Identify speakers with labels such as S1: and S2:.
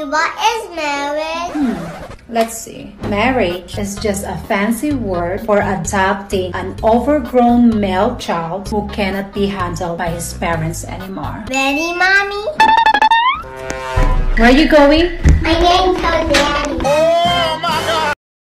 S1: Mommy, what is marriage?
S2: Let's see. Marriage is just a fancy word for adopting an overgrown male child who cannot be handled by his parents anymore.
S1: Ready, Mommy?
S2: Where are you going?
S1: I'm going to Dad.